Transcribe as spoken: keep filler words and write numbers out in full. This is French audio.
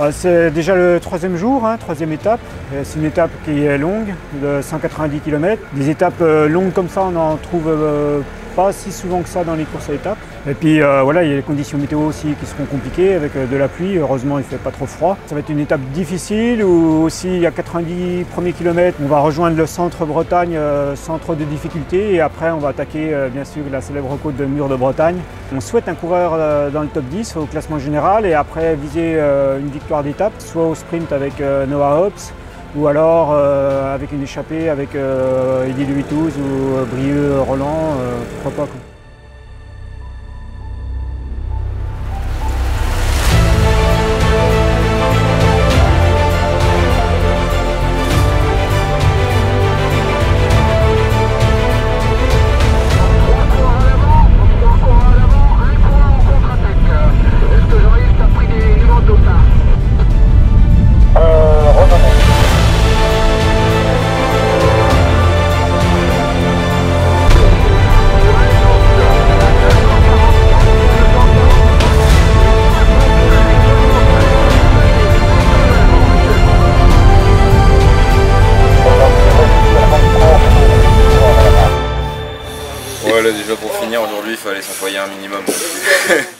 C'est déjà le troisième jour, hein, troisième étape. C'est une étape qui est longue, de cent quatre-vingt-dix kilomètres. Des étapes longues comme ça, on n'en trouve pas si souvent que ça dans les courses à étapes. Et puis euh, voilà, il y a les conditions météo aussi qui seront compliquées avec de la pluie. Heureusement, il ne fait pas trop froid. Ça va être une étape difficile où aussi il y a quatre-vingt-dix premiers kilomètres. On va rejoindre le centre Bretagne euh, sans trop de difficultés et après on va attaquer euh, bien sûr la célèbre côte de Mur de Bretagne. On souhaite un coureur euh, dans le top dix au classement général et après viser euh, une victoire d'étape, soit au sprint avec euh, Noah Hobbs ou alors euh, avec une échappée avec euh, Eddy Luitouz ou euh, Brieux Roland, euh, pourquoi pas quoi. Ouais, là déjà pour finir aujourd'hui il fallait s'employer un minimum.